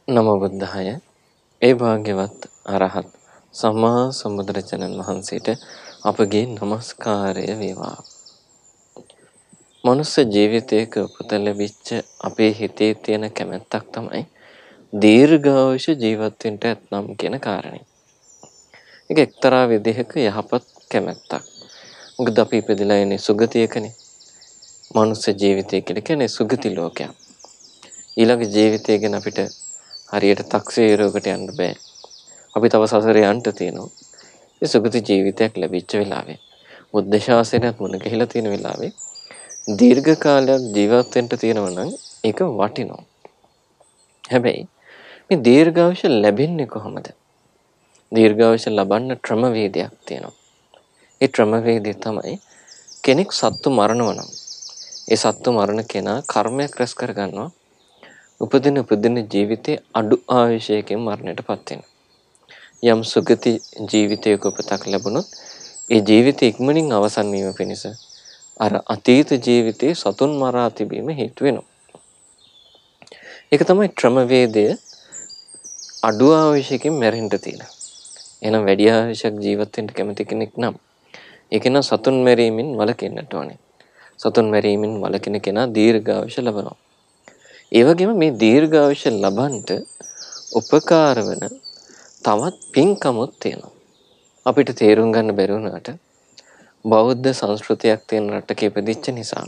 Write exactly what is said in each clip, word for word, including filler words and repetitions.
නමෝ බුද්ධාය. ඒ භාග්‍යවත් අරහත් සම්මා සම්බුදුරජාණන් වහන්සේට අපගේ নমස්කාරය වේවා. මනුස්ස ජීවිතයක උපත ලැබිච්ච අපේ හිතේ තියෙන කැමැත්තක් තමයි දීර්ඝායුෂ ජීවත් වෙන්න ඇතනම් කියන කාරණේ. ඒක එක්තරා විදිහක යහපත් කැමැත්තක්. මොකද අපි ඉපදලා ඉන්නේ සුගතියකනේ. මනුස්ස ජීවිතය කියලා කියන්නේ සුගති ලෝකයක්. ඊළඟ ජීවිතය ගැන අපිට හරියට තක්සේරුවකට යන්න බෑ. අපි තව සසරේ යන්න තියෙනවා. ඒ සුගති ජීවිතයක් ලැබිච්ච වෙලාවේ බුද්ධ ශාසනයත් මුණ ගැහිලා තියෙන වෙලාවේ දීර්ඝ කාලයක් ජීවත් වෙන්න තියෙනවා නම් ඒක වටිනවා. හැබැයි මේ දීර්ඝායුෂ ලැබෙන්නේ කොහොමද? දීර්ඝායුෂ ලබන්න ක්‍රමවේදයක් තියෙනවා. ඒ ක්‍රමවේදය තමයි කෙනෙක් සත්තු මරනවා නම් ඒ සත්තු මරණ කෙනා කර්මයක් රැස් කර ගන්නවා. උපදින උපදින ජීවිතේ අඩු ආයුෂයකින් මරණයටපත් වෙනවා. යම් සුගති ජීවිතයක උපතක් ලැබුණොත් ඒ ජීවිතය ඉක්මනින් අවසන් වීම පිණිස අර අතීත ජීවිතයේ සතුන් මරා තිබීම හේතු වෙනවා. ඒක තමයි ක්‍රමවේදය අඩු ආයුෂයකින් මැරෙන්න තියෙන. එහෙනම් වැඩි ආයුෂයක් ජීවත් වෙන්න කැමති කෙනෙක් නම් ඒක නම් සතුන් මැරීමෙන් වළකින්නට ඕනේ. සතුන් මැරීමෙන් වළකින කෙනා දීර්ඝායුෂ ලබනවා. ඒ වගේම මේ දීර්ඝායුෂ ලබන්නට උපකාර වන තවත් පින්කමක් තියෙනවා. අපිට තේරුම් ගන්න බැරි වුණාට බෞද්ධ සංස්කෘතියක් තියෙන රටක ඉපදිච්ච නිසා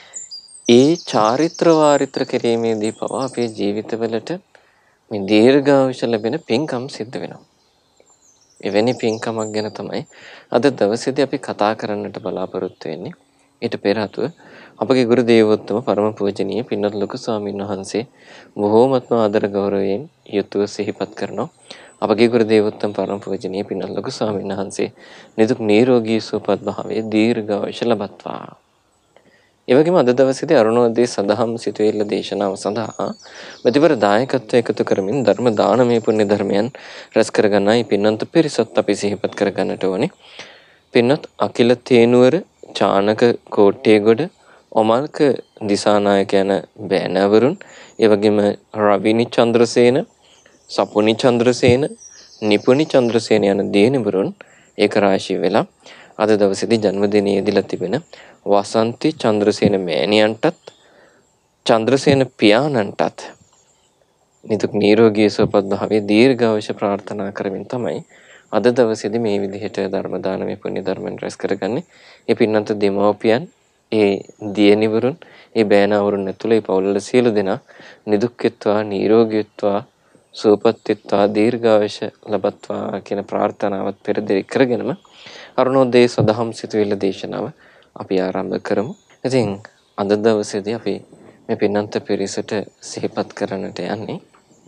ඒ චාරිත්‍ර වාරිත්‍ර කිරීමේදී පවා අපේ ජීවිතවලට මේ දීර්ඝායුෂ ලැබෙන පින්කම් සිද්ධ වෙනවා. එවැනි පින්කමක් ගැන තමයි අද දවසේදී අපි කතා කරන්නට බලාපොරොත්තු වෙන්නේ. ඊට පෙර ආතුව අපගේ ගුරු දේවෝත්තම පරම පූජනීය පින්වත් ලොකු ස්වාමීන් වහන්සේ බොහෝමත්ම ආදර ගෞරවයෙන් යුතුව සිහිපත් කරනවා. අපගේ ගුරු දේවෝත්තම පරම පූජනීය පින්වත් ලොකු ස්වාමීන් වහන්සේ නිදුක් නිරෝගී සුවපත් භාවයේ දීර්ඝායුෂ ලබත්වා. ඒ වගේම අද දවසේදී අරුණෝදය සදහම් සිතුවිල්ල දේශනාව සඳහා මෙතිවර දායකත්වය එකතු කරමින් ධර්ම දානමය පුණ්‍ය ධර්මයන් රැස් කර ගන්නයි පින්වන්ත පිරිසත් අපි සිහිපත් කර ගන්නට ඕනේ. පින්වත් අකිල තේනුවර චානක කෝට්ටේගොඩ ඔමල්ක දිසානායක යන බෑනවරුන්, ඒ වගේම රවිනි චන්ද්‍රසේන, සපුනි චන්ද්‍රසේන, නිපුනි චන්ද්‍රසේන යන දියණිවරුන් ඒක රාශී වෙලා අද දවසේදී ජන්මදිනයේ යෙදලා තිබෙන වසන්ති චන්ද්‍රසේන මෑණියන්ටත් චන්ද්‍රසේන පියාණන්ටත් නිදුක් නිරෝගී සුවපත් භාවයේ දීර්ඝායුෂ ප්‍රාර්ථනා කරමින් තමයි අද දවසේදී මේ විදිහට ධර්ම දානමය පුණ්‍ය ධර්මයන් රැස් කරගන්නේ. ඒ පින්නන්ත දෙමව්පියන්, ඒ දියණිවරුන්, ඒ බෑණවරුන් ඇතුළේ පවුල්වල සියලු දෙනා නිදුක්කත්වා, නිරෝගීත්වා, සුවපත්ත්වා, දීර්ඝායුෂ ලබත්වා කියන ප්‍රාර්ථනාවත් පෙරදරි කරගෙනම අරුණෝදය සදහම් සිතුවිල්ල දේශනාව අපි ආරම්භ කරමු. ඉතින් අද දවසේදී අපි මේ පින්නන්ත පිරිසට සිහිපත් කරන්නට යන්නේ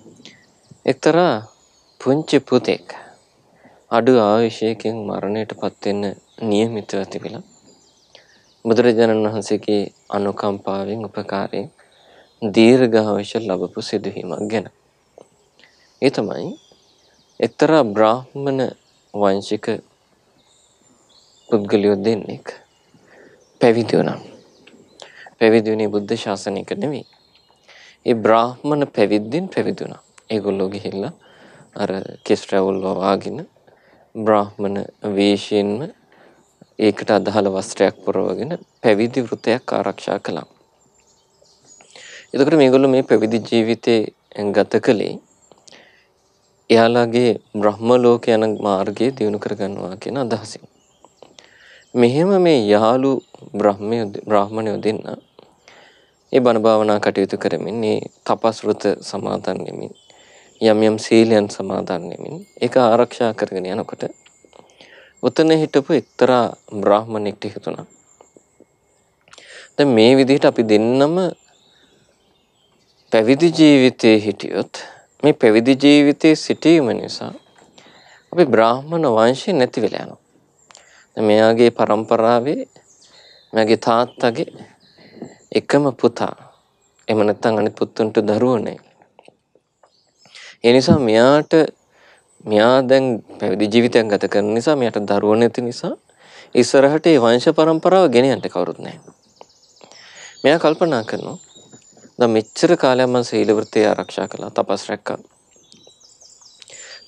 එක්තරා පුංචි පුතෙක් අඩු ආයුෂයකින් මරණයටපත් වෙන්න නියමිතව තිබිලා බුදුරජාණන් වහන්සේගේ අනුකම්පාවෙන් උපකාරයෙන් දීර්ඝායුෂ ලැබපු සිදුවීමක් ගැන. ඒ තමයි එක්තරා බ්‍රාහ්මණ වංශික පුද්ගලයෝ දෙන්නෙක් පැවිදි වුණා. පැවිදි වුණේ බුද්ධ ශාසනයක නෙවෙයි. ඒ බ්‍රාහ්මණ පැවිද්දෙන් පැවිදි වුණා. ඒගොල්ලෝ ගිහිල්ලා අර කෙස් රැවුල් වවාගෙන බ්‍රාහ්මණ වේශයෙන්ම ඒකට අදාළ වස්ත්‍රයක් පුරවගෙන පැවිදි වෘතයක් ආරක්ෂා කළා. එතකොට මේගොල්ලෝ මේ පැවිදි ජීවිතේ ගත කළේ එයාලගේ බ්‍රහ්ම ලෝක යන මාර්ගය දියුණු කරගන්නවා කියන අදහසින්. මෙහෙම මේ යාළු බ්‍රහ්මයෝ බ්‍රාහ්මණයෝ දෙන්න ඒ බණ භාවනා කටයුතු කරමින් මේ තපස් වෘත සමාදන් වෙමින් යම් යම් සීලයන් සමාදන් වෙමින් ඒක ආරක්ෂා කරගෙන යනකොට උතන හිටපු එක්තරා බ්‍රාහ්මණෙක්ට හිතුණා දැන් මේ විදිහට අපි දෙන්නම පැවිදි ජීවිතයේ හිටියොත් මේ පැවිදි ජීවිතයේ සිටීම නිසා අපි බ්‍රාහ්මණ වංශය නැති වෙලා යනවා. දැන් මෙයාගේ පරම්පරාවේ මෙයාගේ තාත්තගේ එකම පුතා එහෙම නැත්නම් අනිත් පුතුන්ට දරුවෝ නැහැ. ඒ නිසා මෙයාට මෙයා දැන් පැවිදි ජීවිතයක් ගත කරන නිසා මෙයාට දරුවෝ නැති නිසා ඉස්සරහට මේ වංශ පරම්පරාව ගෙන යන්න කවුරුත් නැහැ. මෙයා කල්පනා කරනවා දැන් මෙච්චර කාලයක් මම සීල වෘත්තය ආරක්ෂා කළා, තපස් රැක්කා.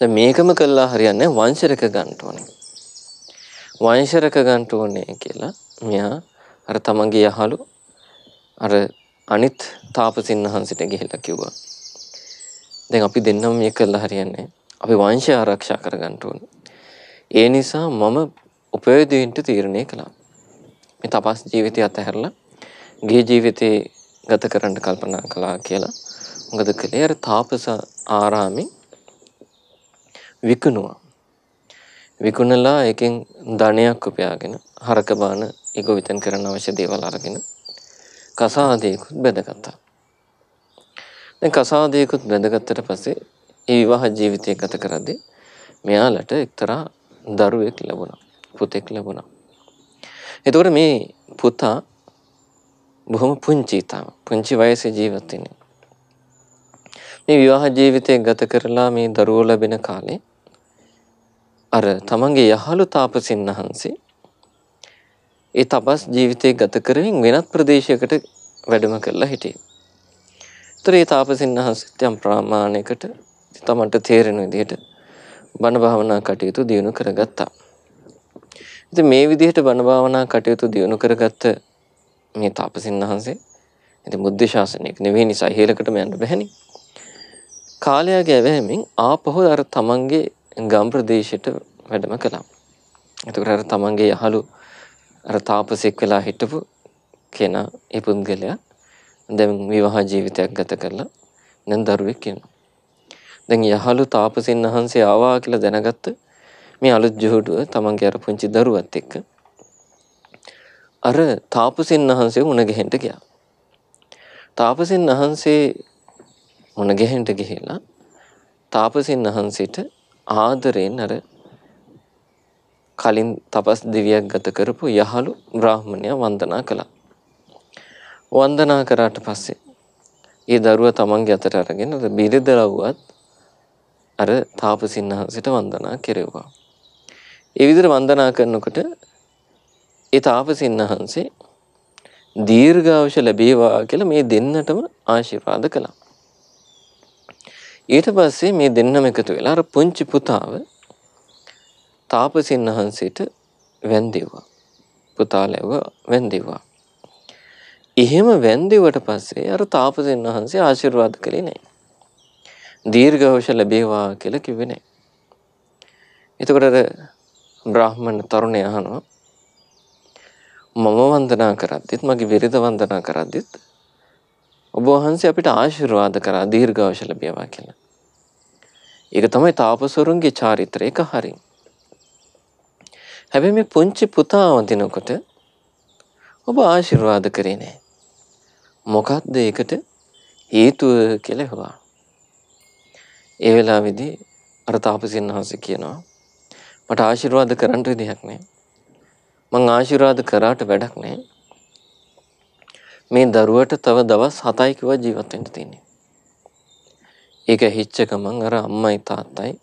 දැන් මේකම කළා හරියන්නේ වංශරක ගන්න ඕනේ. වංශරක ගන්න ඕනේ කියලා මෙයා අර තමන්ගේ යහළු අර අනිත් තාපසින් වහන්සේට ගිහිල්ලා කිව්වා. දැන් අපි දෙන්නම මේක කළා හරියන්නේ. අපි වංශය ආරක්ෂා කරගන්න ඕනේ. ඒ නිසා මම උපයෝගීන්ට තීරණය කළා. මේ තපස් ජීවිතය අතහැරලා ගිහි ජීවිතේ ගත කරන්න කල්පනා කළා කියලා. මොකද කලේ අර තාපස ආරාමේ විකුණුවා. විකුණලා එකෙන් ධනයක් උපයාගෙන හරක බාන ඉගොවිතන් කරන්න අවශ්‍ය දේවල් අරගෙන කසාදයකුත් බැඳගත්තා. දැන් කසාදයකුත් බැඳගත්තට පස්සේ ඒ විවාහ ජීවිතය ගත කරද්දී මෙයාලට එක්තරා දරුවෙක් ලැබුණා. පුතෙක් ලැබුණා. එතකොට මේ පුතා බොහොම පුංචි තාම පුංචි වයසේ ජීවත් වෙන්නේ. මේ විවාහ ජීවිතය ගත කරලා මේ දරුවෝ ලැබෙන කාලේ අර තමන්ගේ යහළු තාපසින් වහන්සේ ඒ තපස් ජීවිතය ගත කරමින් වෙනත් ප්‍රදේශයකට වැඩම කරලා හිටියේ. ඒතර ඒ තාපසින් වහන්සේත් යම් ප්‍රමාණයකට තමන්ට තේරෙන විදිහට බණ භාවනා කටයුතු දියුණු කරගත්තා. ඉතින් මේ විදිහට බණ භාවනා කටයුතු දියුණු කරගත්ත මේ තාපසින් වහන්සේ ඉතින් බුද්ධ ශාසනයක නෙවෙයි නිසා ඉහළකටම යන්න බැහැනේ. කාලයක් යැවෙමින් ආපහු අර තමන්ගේ ගම් ප්‍රදේශයට වැඩම කළා. එතකොට අර තමන්ගේ යහළු අර තාපසෙක් වෙලා හිටපු කෙනා ඒ පුද්ගලයා දැන් විවාහ ජීවිතයක් ගත කරලා දැන් දරුවෙක් ඉන්නවා. දැන් යහළු තාපසින් වහන්සේ ආවා කියලා දැනගත්ත මේ අලුත් ජෝඩුව තමන්ගේ අර පුංචි දරුවත් එක්ක අර තාපසින් වහන්සේ මුණ ගැහෙන්න ගියා. තාපසින් වහන්සේ මුණ ගැහෙන්න ගිහිලා තාපසින් වහන්සේට ආදරෙන් අර කලින් තපස් දිවියක් ගත කරපු යහළු බ්‍රාහ්මණයා වන්දනා කළා. වන්දනා කරාට පස්සේ ඒ දරුවා තමන්ගේ අතට අරගෙන අර බිරිදලව්වත් අර තාපසින් වහන්සේට වන්දනා කෙරෙව්වා. ඒ විදිහට වන්දනා කරනකොට ඒ තාපසින් වහන්සේ දීර්ඝායුෂ ලැබේවා කියලා මේ දෙන්නටම ආශිර්වාද කළා. ඊට පස්සේ මේ දෙන්නම එකතු වෙලා අර පුංචි පුතාව තාපසින් වහන්සේට වැන්දෙව්වා. පුතා ලැබුව වැන්දෙව්වා. එහෙම වැන්දෙව්වට පස්සේ අර තාපසින් වහන්සේ ආශිර්වාද කළේ නැහැ. දීර්ඝායුෂ ලැබේවා කියලා කිව්වේ නැහැ. එතකොට අර බ්‍රාහ්මණ තරුණයා අහනවා මම වන්දනා කරද්දිත් මගේ විරිද වන්දනා කරද්දිත් ඔබ වහන්සේ අපිට ආශිර්වාද කරා දීර්ඝායුෂ ලැබේවා කියලා. ඒක තමයි තාපසවරුන්ගේ චාරිත්‍රය. ඒක හරියි. හැබැයි මේ පුංචි පුතා වදිනකොට ඔබ ආශිර්වාද කරේ නැහැ. මොකක්ද ඒකට හේතුව කියලා ඇහුවා. ඒ වෙලාවේදී අර තාපසින් වහන්සේ කියනවා මට ආශිර්වාද කරන්න විදිහක් නැහැ. මං ආශිර්වාද කරාට වැඩක් නැහැ. මේ දරුවට තව දවස් හතයි කිව්වා ජීවත් වෙන්න තියෙන්නේ. ඒක හිච්ච ගමන් අර අම්මයි තාත්තයි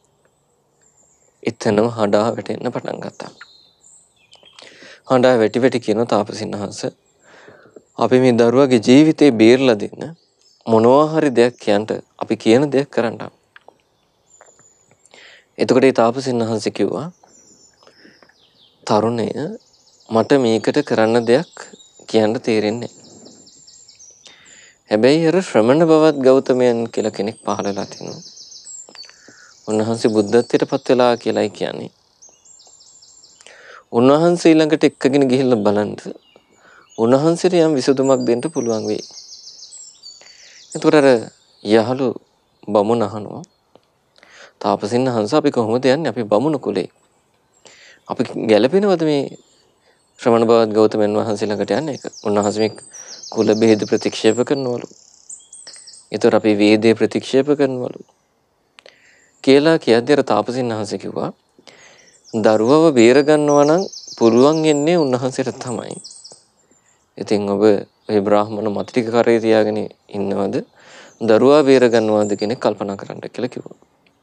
එතනම හඬා වැටෙන්න පටන් ගත්තා. හඬා වැටි වැටි කියන තාපසින් වහන්සේ අපි මේ දරුවගේ ජීවිතේ බේරලා දෙන්න මොනවා හරි දෙයක් කියන්න අපි කියන දෙයක් කරන්න. එතකොට ඒ තාපසින් වහන්සේ කිව්වා තරුණය මට මේකට කරන්න දෙයක් කියන්න තේරෙන්නේ නැහැ. හැබැයි අර ශ්‍රමණ බවත් ගෞතමයන් කියලා කෙනෙක් පහළලා තිනවා. උන්වහන්සේ බුද්ධත්වයට පත් වෙලා කියලායි කියන්නේ. උන්වහන්සේ ළඟට එක්කගෙන ගිහිල්ලා බලන්න උන්වහන්සේට යම් විසඳුමක් දෙන්න පුළුවන් වෙයි. එතකොට අර යහළු බමුණ අහනවා තාපසින් වහන්සේ අපි කොහොමද යන්නේ? අපි බමුණු කුලේ. අපි ගැළපෙනවද මේ ශ්‍රමණ බවත් ගෞතමයන් වහන්සේ ළඟට යන්න එක? උන්වහන්සේ මේ කුල බෙහෙද ප්‍රතික්ෂේප කරනවලු. ඒතර අපි වේදේ ප්‍රතික්ෂේප කරනවලු. කියලා කියද්දී අර තාපසින් වහන්සේ කිව්වා දරුවව බේර ගන්නවා නම් පුළුවන් වෙන්නේ උන්වහන්සේට තමයි. ඉතින් ඔබ මේ බ්‍රාහ්මණ මත්‍රික කරේ තියාගෙන ඉන්නවද? දරුවා බේර ගන්නවද කියන කල්පනා කරන්න කියලා කිව්වා.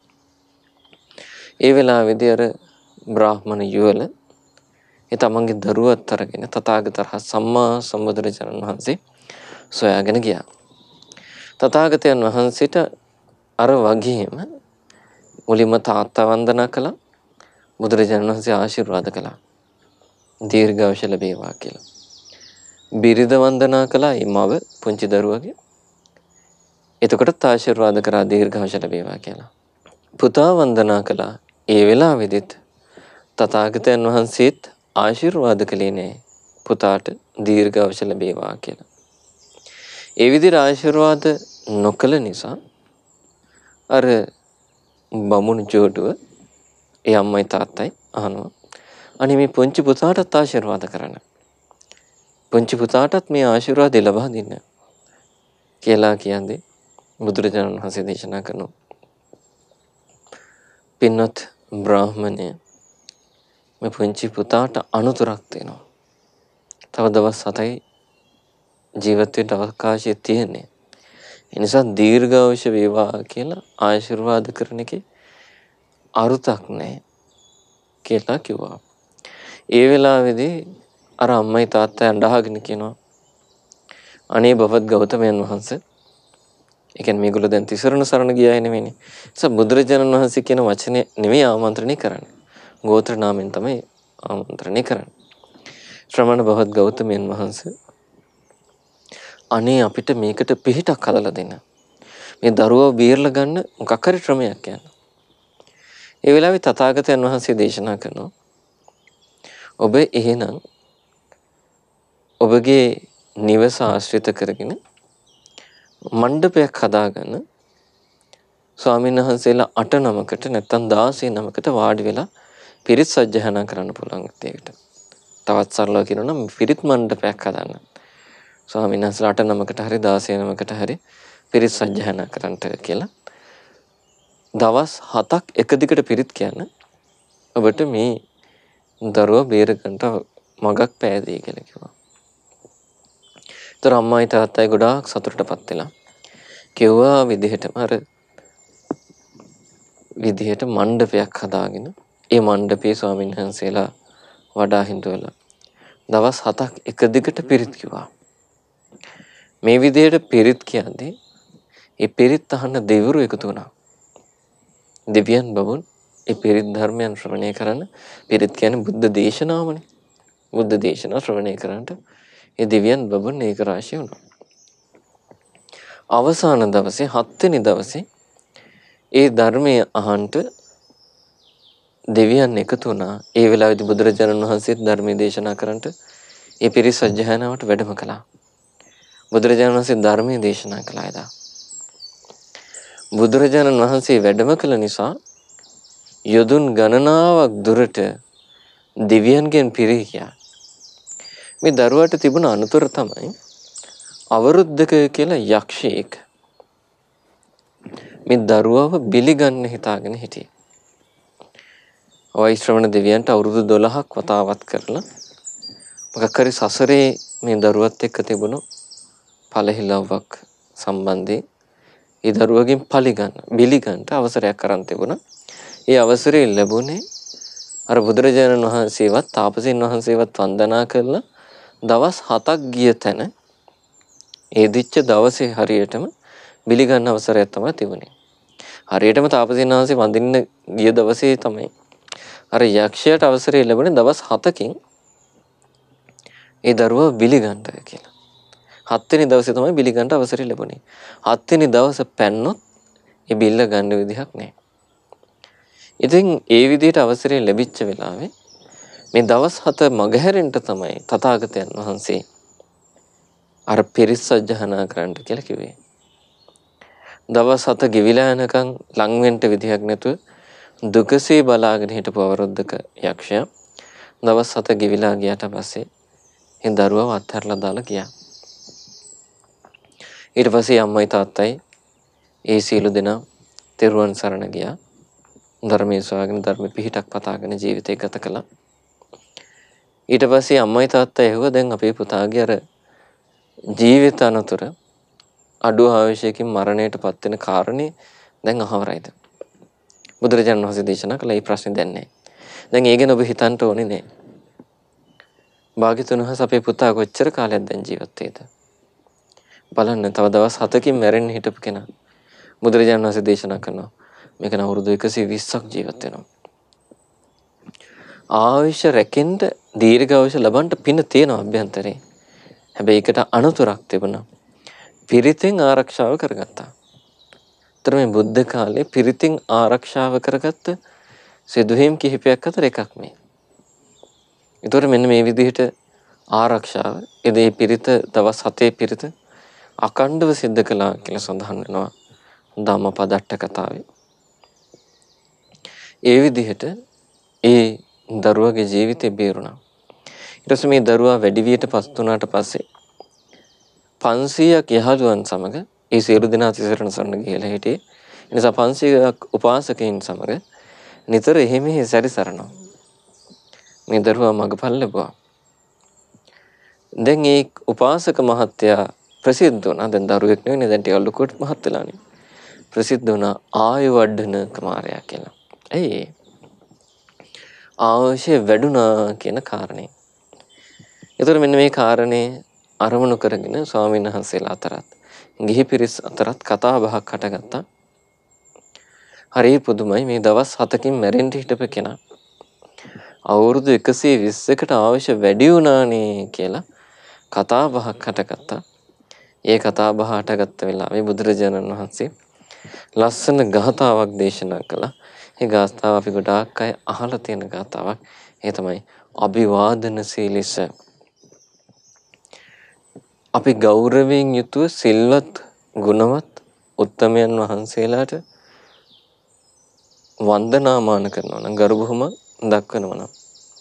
ඒ වෙලාවේදී අර බ්‍රාහ්මණ යුවල ඒ තමන්ගේ දරුවත් අරගෙන තථාගත රහත් සම්මා සම්බුදුරජාණන් වහන්සේ සොයාගෙන ගියා. තථාගතයන් වහන්සේට අර වගේම මුලින්ම තාත්තා වන්දනා කළා. බුදුරජාණන් වහන්සේ ආශිර්වාද කළා. දීර්ඝායුෂ ලැබේවා කියලා. බිරිඳ වන්දනා කළා මව පුංචි දරුවගේ. එතකොටත් ආශිර්වාද කරා දීර්ඝායුෂ ලැබේවා කියලා. පුතා වන්දනා කළා. ඒ වෙලාවෙදිත් තථාගතයන් වහන්සේත් ආශිර්වාද කළේ නෑ පුතාට දීර්ඝායුෂ ලැබේවා කියලා. ඒ විදිහට ආශිර්වාද නොකළ නිසා අර බමුණු ජෝඩුව ඒ අම්මයි තාත්තයි අහනවා අනේ මේ පුංචි පුතාටත් ආශිර්වාද කරන්න. පුංචි පුතාටත් මේ ආශිර්වාදය ලබා දෙන්න කියලා කියන්නේ බුදුරජාණන් වහන්සේ දේශනා කරනවා. පින්වත් බ්‍රාහ්මණය මේ පුංචි පුතාට අනුතරක් දෙනවා. තව දවස් හතයි ජීවත් වෙන්න අවකාශය තියෙන්නේ. ඒ නිසා දීර්ඝායුෂ වේවා කියලා ආශිර්වාද කරන එකේ අරුතක් නැහැ කියලා කිව්වා. ඒ වෙලාවේදී අර අම්මයි තාත්තා අඬහගෙන කියනවා අනේ බවත් ගෞතමයන් වහන්සේ. ඒ කියන්නේ මේගොල්ලෝ දැන් තිසරණ සරණ ගියාය නෙමෙයිනේ. ඒ බුදුරජාණන් වහන්සේ කියන වචනේ නෙමෙයි ආමන්ත්‍රණය කරන්නේ. ගෝත්‍ර නාමයෙන් තමයි ආමන්ත්‍රණය කරන්නේ. ශ්‍රමණ බවත් ගෞතමයන් වහන්සේ අනේ අපිට මේකට පිහිටක් හදලා දෙන්න. මේ දරුවව බේරලා ගන්න මොකක් හරි ක්‍රමයක් යන්න. ඒ වෙලාවේ තථාගතයන් වහන්සේ දේශනා කරනවා ඔබ එහෙනම් ඔබගේ නිවස ආශ්‍රිත කරගෙන මණ්ඩපයක් හදාගන්න ස්වාමීන් වහන්සේලා අට නමකට නැත්නම් දාසය නමකට වාඩි වෙලා පිරිත් සජ්ජහායනා කරන්න පුළුවන් ඒකට. තවත් සරලව කියනවා නම් පිරිත් මණ්ඩපයක් හදාන්න. ස්වාමීන් වහන්සේලා අට නමකට හරි දාසය නමකට හරි පිරිත් සජ්ජහායනා කරන්නට කියලා. දවස් හතක් එක දිගට පිරිත් කියන්න ඔබට මේ දරුවා බේරගන්න මගක් පෑදී කියලා කිව්වා. ඒතර අම්මයි තාත්තයි ගොඩාක් සතුටටපත් වෙලා කිව්වා විදිහටම අර විදිහට මණ්ඩපයක් හදාගෙන ඒ මණ්ඩපයේ ස්වාමීන් වහන්සේලා වඩා හිඳවලා දවස් හතක් එක දිගට පිරිත් කිව්වා. මේ විදිහට පිරිත් කියන්නේ ඒ පිරිත් අහන්න දෙවිවරු එකතු වුණා. දෙවියන් බබුන් ඒ පිරිත් ධර්මයන් ශ්‍රවණය කරන්න පිරිත් කියන්නේ බුද්ධ දේශනාවනේ. බුද්ධ දේශනාව ශ්‍රවණය කරන්නට ඒ දෙවියන් බබුන් ඒක රාශිය වුණා. අවසාන දවසේ හත් වෙනි දවසේ ඒ ධර්මයේ අහන්ට දෙවියන් එකතු වුණා. ඒ වෙලාවේදී බුදුරජාණන් වහන්සේත් ධර්මයේ දේශනා කරන්නට ඒ පිරිත් සජ්ජහායනාවට වැඩම කළා. බුදුරජාණන් වහන්සේ ධර්මයේ දේශනා කළා එදා. බුදුරජාණන් වහන්සේ වැඩම කළ නිසා යොදුන් ගණනාවක් දුරට දෙවියන්ගෙන් පිරී ගියා. මේ දරුවාට තිබුණ අනුතර තමයි අවරුද්ධක කියලා යක්ෂයෙක් මේ දරුවව බිලිගන්න හිතාගෙන හිටියේ. වෛශ්‍රවණ දෙවියන්ට අවුරුදු දොළහක් වතාවත් කරලා මොකක් හරි සසරේ මේ දරුවත් එක්ක තිබුණු පළහිලව්වක් සම්බන්ධයෙන් ඒ දරුවගෙන් පලිගන්න බිලිගන්න අවසරයක් කරන් තිබුණා. ඒ අවසරය ලැබුණේ අර බුදුරජාණන් වහන්සේවත් තාපසීන් වහන්සේවත් වන්දනා කරලා දවස් හතක් ගිය තැන ඒ දිච්ච දවසේ හරියටම බිලිගන්න අවසරයක් තමයි තිබුණේ. හරියටම තාපසීන් වහන්සේ වඳින්න ගිය දවසේ තමයි අර යක්ෂයාට අවසරය ලැබුණේ දවස් හතකින් ඒ දරුවා බිලිගන්න කියලා. හත් වෙනි දවසේ තමයි බිලිගන්න අවසරය ලැබුණේ. හත් වෙනි දවස පැන්නොත් ඒ බිල්ල ගන්න විදිහක් නැහැ. ඉතින් ඒ විදිහට අවසරය ලැබිච්ච වෙලාවේ මේ දවස් හත මගහැරෙන්න තමයි තථාගතයන් වහන්සේ අර පිරිත් සජ්ජහායනා කරන්න කියලා කිව්වේ. දවස් හත ගෙවිලා යනකම් ලං වෙන්න විදිහක් නැතුව දුකසේ බලාගෙන හිටපු අවරුද්ධක යක්ෂයා දවස් හත ගෙවිලා ගියාට පස්සේ ඒ දරුවව අත්හැරලා දාලා ගියා. ඊට පස්සේ අම්මයි තාත්තයි ඒ සීල දෙනා තෙරුවන් සරණ ගියා. ධර්මයේ සොයාගෙන ධර්ම පිහිටක් පතාගෙන ජීවිතය ගත කළා. ඊට පස්සේ අම්මයි තාත්තා ඇහුවා දැන් අපේ පුතාගේ අර ජීවිත අනතුර අඩු ආයුෂයකින් මරණයට පත් වෙන කාරණේ දැන් අහවරයිද? බුදුරජාණන් වහන්සේ දේශනා කළ මේ ප්‍රශ්නේ දැන් නැහැ. දැන් ඒ ගැන ඔබ හිතන්න ඕනේ නැහැ. භාග්‍යතුන් වහන්සේ අපේ පුතා කොච්චර කාලයක් දැන් ජීවත් වේද? බලන්න තව දවස් හතකින් මැරෙන්න හිටපු කෙනා. බුදුරජාණන් වහන්සේ දේශනා කරනවා මේක නම් අවුරුදු එකසිය විස්සක් ජීවත් වෙනවා. ආයුෂ රැකෙන්න දීර්ඝායුෂ ලබන්න පින තියෙනවා අභ්‍යන්තරේ. හැබැයි ඒකට අනුතරක් තිබුණා. පිරිතෙන් ආරක්ෂාව කරගත්තා. ඒතර මේ බුද්ධ කාලේ පිරිතින් ආරක්ෂාව කරගත්ත සිදුවීම් කිහිපයක් අතර එකක් මේ. ඒතර මෙන්න මේ විදිහට ආරක්ෂාව එදේ පිරිත දවස් හතේ පිරිත අකණ්ඩව සිද්ධ කළා කියලා සඳහන් වෙනවා ධම්මපදට්ට කතාවේ. ඒ විදිහට ඒ දරුවගේ ජීවිතේ බේරුණා. ඊට පස්සේ මේ දරුවා වැඩි වියට පත් වුණාට පස්සේ පන්සීයක් යහළුවන් සමග ඒ සියලු දෙනා තිසරණ සරණ ගිහලා හිටියේ. ඒ නිසා පන්සීයක් උපාසකයින් සමග නිතර එහෙ මෙහෙ සැරිසරනවා. මේ දරුවා මගපල් ලැබුවා. දැන් ඒ උපාසක මහත්තයා ප්‍රසිද්ධ වුණා. දැන් දරුවෙක් නෙවෙයි දැන් ටිකක් ලොකුට මහත් වෙලානේ. ප්‍රසිද්ධ වුණා ආයුවර්ධන කුමාරයා කියලා. ඇයි ආයුෂ වැඩුණා කියන කාරණේ. ඒතර මෙන්න මේ කාරණේ අරමුණු කරගෙන ස්වාමීන් වහන්සේලා අතරත් ගිහි පිරිස් අතරත් කතා බහක් හටගත්තා. හරි පුදුමයි මේ දවස් හතකින් මැරෙන්න හිටපු කෙනා අවුරුදු එකසිය විස්සකට අවශ්‍ය වැඩි වුණානේ කියලා කතා බහක් හටගත්තා. ඒ කතා බහ හටගත්ත වෙලාවේ බුදුරජාණන් වහන්සේ ලස්සන ගාථාවක් දේශනා කළා. ඒ ගාථාව අපි ගොඩාක් අය අහලා තියෙන ගාථාවක්. ඒ තමයි අභිවාදන සීලිස. අපි ගෞරවයෙන් යුතුව සිල්වත් ගුණවත් උත්තමයන් වහන්සේලාට වන්දනාමාන කරනවා නම් ගරු බුහුම දක්වනවා නම්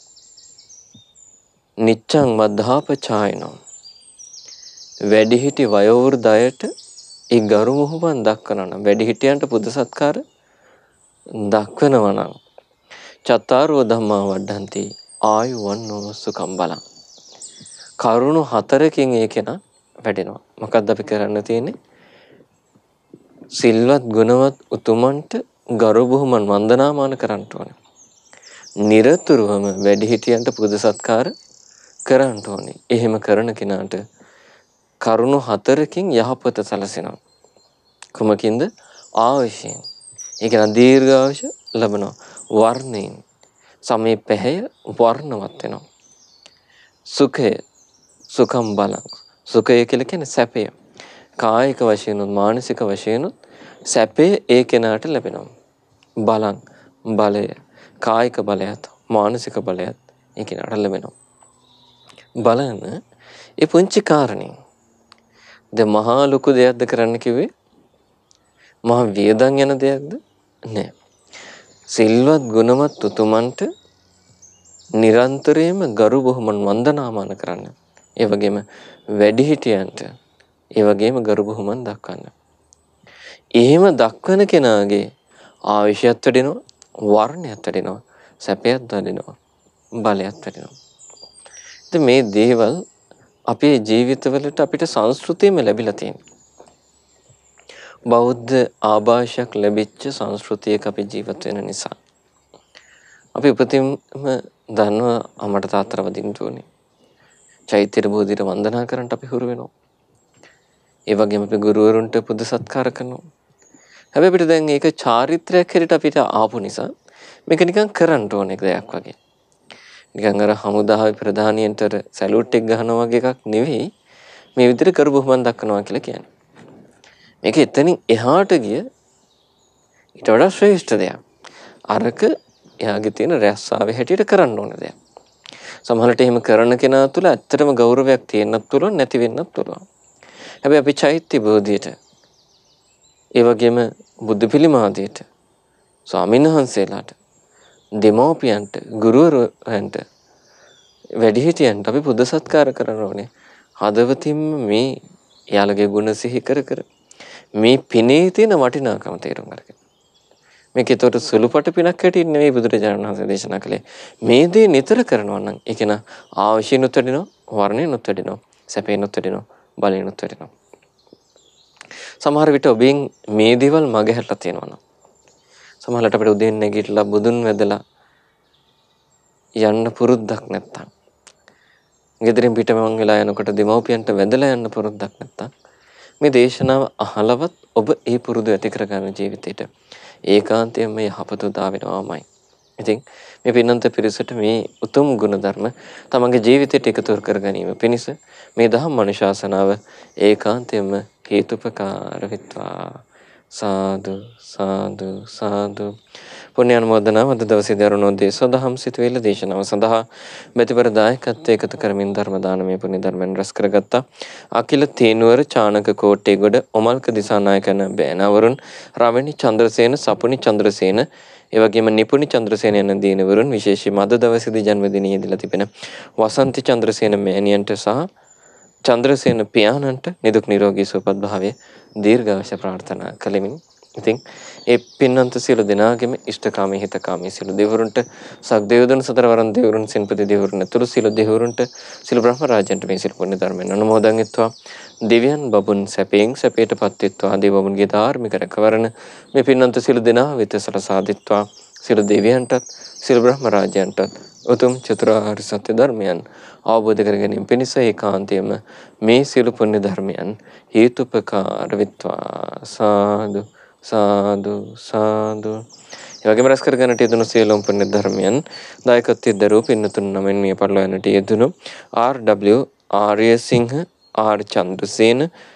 නිච්ඡං මද්ධාපචායනෝ වැඩිහිටි වයෝවෘද්ධ අයට ඒ ගරු බුහුමන් දක්වනවා නම් වැඩිහිටියන්ට පුද සත්කාර දක්වනවා නම් චත්තාරෝ ධම්මා වඩ්ඩಂತಿ ආයුවන්නෝ සුඛං බලං කරුණු හතරකින් ඒකේන වැඩෙනවා. මොකක්ද අපි කරන්න තියෙන්නේ? සිල්වත් ගුණවත් උතුමන්ට ගරු බුහුමන් වන්දනාමාන කරන්න ඕනේ. නිරතුරුවම වැඩිහිටියන්ට පුද සත්කාර කරන්න ඕනේ. එහෙම කරන කෙනාට කරුණු හතරකින් යහපත සැලසෙනවා. කුමකින්ද? ආයුෂයෙන්. ඒ කියන්නේ දීර්ඝායුෂ ලැබෙනවා. වර්ණයෙන් සමේ පැහැය වර්ණවත් වෙනවා. සුඛය සුඛම් බලං සුඛය කියලා කියන්නේ සැපය. කායික වශයෙන් උත් මානසික වශයෙන් උත් සැපය ඒ කෙනාට ලැබෙනවා. බලං බලය කායික බලයත් මානසික බලයත් ඒ කෙනාට ලැබෙනවා. බලන්න ඒ පුංචි කාරණේ ද මහා ලොකු දෙයක්ද කරන්න කිව්වේ? මහා වියදම් යන දෙයක්ද? නෑ. සිල්වත් ගුණවත් උතුමන්ට නිරන්තරයෙන්ම ගරු බුහුමන් වන්දනාමාන කරන්න. ඒ වගේම වැඩිහිටියන්ට ඒ වගේම ගරු බුහුමන් දක්වන්න. එහෙම දක්වන කෙනාගේ ආයුෂයත් වැඩෙනවා, වර්ණයත් වැඩෙනවා, සැපයත් වැඩෙනවා, බලයත් වැඩෙනවා. ඉතින් මේ දේවල් අපේ ජීවිතවලට අපිට සංස්කෘතියෙම ලැබිලා තියෙනවා. බෞද්ධ ආభాෂයක් ලැබිච්ච සංස්කෘතියක අපි ජීවත් වෙන නිසා අපි උපතින්ම දන්නවා අමට තාත්තට වදින්න ඕනේ. චෛත්‍ය බෝධියට වන්දනා කරන්න අපි හුරු වෙනවා. ඒ වගේම අපි ගුරුවරුන්ට පුද සත්කාර කරනවා. හැබැයි අපිට දැන් මේක චාරිත්‍රයක් හැටියට අපිට ආපු නිසා මේක නිකන් කරන්න ඕන එක දෙයක් වගේ. නිකන් අර හමුදාවේ ප්‍රධානියන්ට සැලූට් එක ගහනවා වගේ එකක් නෙවෙයි මේ විදිහට කරු බුහුමන් දක්වනවා කියලා කියන්නේ. මේක එතනින් එහාට ගිය ඊට වඩා ශ්‍රේෂ්ඨ දෙයක්. අරක එයාගේ තියෙන රැස්සාවේ හැටියට කරන්න ඕන දෙයක්. සමහරවිට එහෙම කරන කෙනා තුළ ඇත්තටම ගෞරවයක් තියෙන්නත් පුළුවන් නැති වෙන්නත් පුළුවන්. හැබැයි අපි චෛත්‍ය බෝධියට ඒ වගේම බුදු පිළිමාදියට ස්වාමීන් වහන්සේලාට දෙමෝපියන්ට ගුරුවරයන්ට වැඩිහිටියන්ට අපි පුද සත්කාර කරන්න ඕනේ. හදවතින්ම මේ යාළගේ ගුණ සිහි කර කර මේ පිනේ තියෙන වටිනාකම තේරුම් අරගෙන මේක ඒතකොට සුළුපට පිනක් හැටියට නෙවෙයි බුදුරජාණන් වහන්සේ දේශනා කළේ. මේ දේ නිතර කරනවා නම් ඒක න ආශිනුත් වැඩිනවා, වර්ණිනුත් වැඩිනවා, සැපේනුත් වැඩිනවා, බලේනුත් වැඩිනවා. සමහර විට ඔබෙන් මේ දේවල් මගහැරලා තියෙනවා නම් සමහරවිට අපිට උදේන් නැගිටලා බුදුන් වැදලා යන්න පුරුද්දක් නැත්තම් ගෙදරින් පිට මං වෙලා යනකොට දෙමව්පියන්ට වැදලා යන්න පුරුද්දක් නැත්තම් මේ දේශනාව අහලවත් ඔබ ඒ පුරුදු ඇති කරගන්න ජීවිතේට ඒකාන්තයෙන්ම යහපත උදා වෙනවාමයි. ඉතින් මේ පින්නන්ත පිරිසට මේ උතුම් ගුණධර්ම තමන්ගේ ජීවිතයට එකතු කර ගැනීම පිණිස මේ දහම් අනුශාසනාව ඒකාන්තයෙන්ම හේතුපකාර වෙත්වා. සාදු සාදු සාදු. පුණ්‍ය අනුමෝදනාව අද දවසේ දරුණෝදේ සදහම් සිතුවිල්ල දේශනාව සඳහා මෙතිවර දායකත්වයේ එකතු කරමින් ධර්ම දානමය පුණ්‍ය ධර්මයන් රැස් කරගත්තා. අකිල තේනුවර චානක කෝට්ටේගොඩ ඔමල්ක දිසානායක යන බෑනවරුන් රවණි චන්ද්‍රසේන සපුනි චන්ද්‍රසේන එවැගේම නිපුණි චන්ද්‍රසේන යන දිනවරුන් විශේෂයෙන්ම අද දවසේදී ජන්මදිනයේ යෙදලා තිබෙන වසන්ති චන්ද්‍රසේන මෑණියන්ට සහ චන්ද්‍රසේන පියාණන්ට නිදුක් නිරෝගී සුවපත් භාවය දීර්ඝායුෂ ප්‍රාර්ථනා කළෙමින් ඉතින් ඒ පින්නන්ත සියලු දෙනාගේම ඉෂ්ඨකාමී හිතකාමී සියලු දෙවිවරුන්ට සක්දේවදන සතරවරන් දෙවිවරුන් සින්පති දෙවිවරුන් ඇතුළු සියලු දෙවිවරුන්ට සියලු බ්‍රහ්ම රාජයන්ට මේ සියලු පුණ්‍ය ධර්මයන් අනුමෝදන් වෙත්වා. දෙවියන් බබුන් සැපයෙන් සැපයටපත් වෙත්වා. දේව බබුන්ගේ ධාර්මික රැකවරණ මේ පින්නන්ත සියලු දෙනා වෙත සලසා දෙත්වා. සියලු දෙවියන්ටත් සියලු බ්‍රහ්ම රාජයන්ටත් උතුම් චතුරාර්ය සත්‍ය ධර්මයන් අවබෝධ කර ගැනීම පිණිස ඒකාන්තයෙන්ම මේ සියලු පුණ්‍ය ධර්මයන් හේතුපකාර වෙත්වා. සාදු සාදු සාදු. ඒ වගේම රැස් කරගන්නට යෙදුණු සියලුම පුණ්‍ය ධර්මයන් දායකත්වයේ දරූ පින්නතුන් නමෙන් මේ පරිලෝ යන්නට යෙදුණු ආර්.ඩබ්ලිව්. ආර්යසිංහ, ආර්. චන්ද්‍රසේන,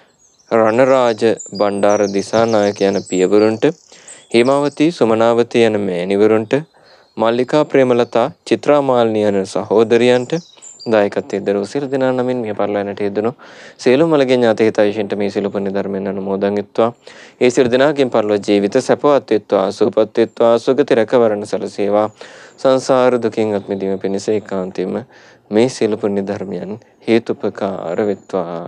රණරාජ බණ්ඩාර දිසානායක යන පියවරුන්ට, හේමාවතී සුමනාවතී යන මෑණිවරුන්ට, මල්ලිකා ප්‍රේමලතා චිත්‍රාමාලිනී යන සහෝදරියන්ට දායකත්වයේ දරූ සියලු දෙනා නමින් මේ පරිලෝ යන්නට යෙදුණු සියලුම මළගේ ඥාති හිතයිෂින්ට මේ සියලු පුණ්‍ය ධර්මයන් අනුමෝදන් වෙත්වා. ඒ සියලු දෙනාගෙන් පරිලෝ ජීවිත සැපවත් වෙත්වා, සුවපත් වෙත්වා, සුගති රැකවරණ සැලසේවා. සංසාර දුකින් අත් මිදීම පිණිස ඒකාන්තයෙන්ම මේ සියලු පුණ්‍ය ධර්මයන් හේතුපකාර වෙත්වා.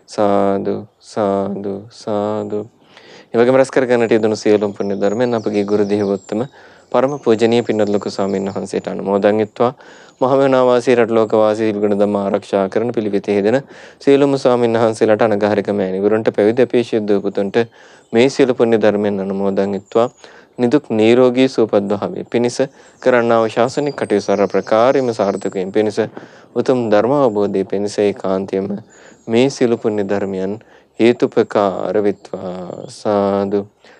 සාදු සාදු සාදු. ඒ වගේම රැස් කරගන්නට යෙදුණු සියලුම පුණ්‍ය ධර්මයන් අපගේ ගුරු දේවෝත්තම පරම පූජනීය පින්වත් ලොකු ස්වාමීන් වහන්සේට අනුමෝදන් වෙත්වා. මහමෙවුනා වාසී රට ලෝක වාසී සිල්ගුණ ධම්ම ආරක්ෂා කරන පිළිවෙතේ යෙදෙන සියලුම ස්වාමීන් වහන්සේලාට අනගාരിക මෑණිවරුන්ට පැවිදි අපේක්ෂිත පුතුන්ට මේ සියලු පුණ්‍ය ධර්මයන් අනුමෝදන් වෙත්වා. නිදුක් නිරෝගී සුවපත් භාවයේ පිණිස කරන්නා වූ ශාසනික කටයුතු සර්ව ප්‍රකාරයෙන්ම සාර්ථක වීම පිණිස උතුම් ධර්ම අවබෝධයේ පිණිස ඒකාන්තයෙන්ම මේ සියලු පුණ්‍ය ධර්මයන් හේතුපකාර වෙත්වා. සාදු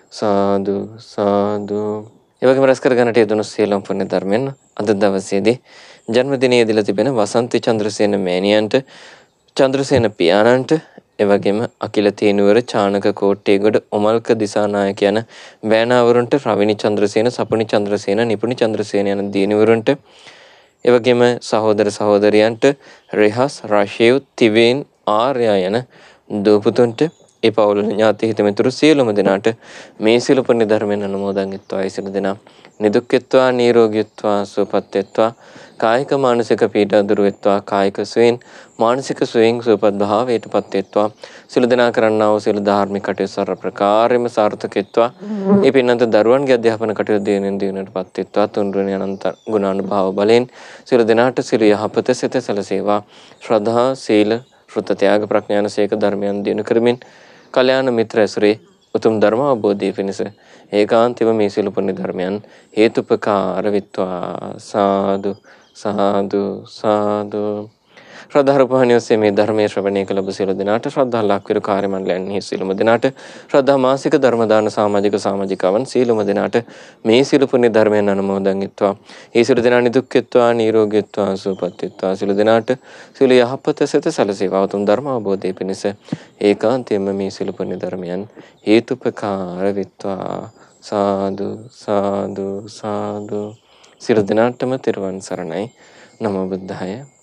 සාදු සාදු. ඒ වගේම රැස් කරගන්නට යෙදුණු සියලුම පුණ්‍ය ධර්මයන් අද දවසේදී ජන්මදිනයේ යෙදලා තිබෙන වසන්ති චන්ද්‍රසේන මෑණියන්ට, චන්ද්‍රසේන පියාණන්ට, එවැගේම අකිල තේනුවර චානක කෝට්ටේගොඩ ඔමල්ක දිසානායක යන බෑනාවරුන්ට, රවිනි චන්ද්‍රසේන, සපුනි චන්ද්‍රසේන, නිපුණි චන්ද්‍රසේන යන දියණිවරුන්ට, එවැගේම සහෝදර සහෝදරියන්ට, රෙහස්, රශේව්, තිවේන්, ආර්යා යන දූපුතුන්ට, ඒ පවුල ඥාති හිත මිතුරු සියලුම දෙනාට මේ සියලු පුණ්‍ය ධර්මයන් අනුමෝදන් වෙත්වා. ඒ සියලු දෙනා නිදුක් වෙත්වා, නිරෝගී වෙත්වා, සුවපත් වෙත්වා. කායික මානසික පීඩා දුරු වෙත්වා. කායික සුවයෙන් මානසික සුවයෙන් සුවපත් භාවයටපත් වෙත්වා. සියලු දෙනා කරන්නා වූ සියලු ධාර්මික කටයුතු සර්ව ප්‍රකාරයෙන්ම සාර්ථක වෙත්වා. මේ පින්නන්ත දරුවන්ගේ අධ්‍යාපන කටයුතු දිනෙන් දිනටපත් වෙත්වා. තුන්වෙනි අනන්ත ගුණානුභාව බලෙන් සියලු දෙනාට සියලු යහපත සිත සැලසේවා. ශ්‍රද්ධා, සීල, ශ්‍රුත ත්‍යාග ප්‍රඥාන සේක ධර්මයන් දිනු කරමින් කල්‍යාණ මිත්‍ර ඇසුරේ උතුම් ධර්ම අවබෝධය පිණිස ඒකාන්තව මේ සියලු පුණ්‍ය ධර්මයන් හේතුපකාර වෙත්වා. සාදු සාදු සාදු. ශ්‍රද්ධා රූපවාහිනිය මේ ධර්මයේ ශ්‍රවණය කළ ඔබ සියලු දෙනාට, ශ්‍රද්ධා ලක්විරු කාර්ය මණ්ඩලයන්හි සියලුම දෙනාට, ශ්‍රද්ධා මාසික ධර්ම දාන සමාජික සමාජිකාවන් සියලුම දෙනාට මේ සියලු පුණ්‍ය ධර්මයන් අනුමෝදන් වෙත්වා. ඒ සියලු දෙනා නිදුක් වෙත්වා, නිරෝගී වෙත්වා, සුවපත් වෙත්වා. සියලු දෙනාට සියලු යහපත සිත සැලසේවා. උතුම් ධර්ම අවබෝධය පිණිස ඒකාන්තයෙන්ම මේ සියලු පුණ්‍ය ධර්මයන් හේතුපකාර වෙත්වා. සාදු සාදු සාදු. සියලු දෙනාටම තෙරුවන් සරණයි. නමෝ බුද්ධාය.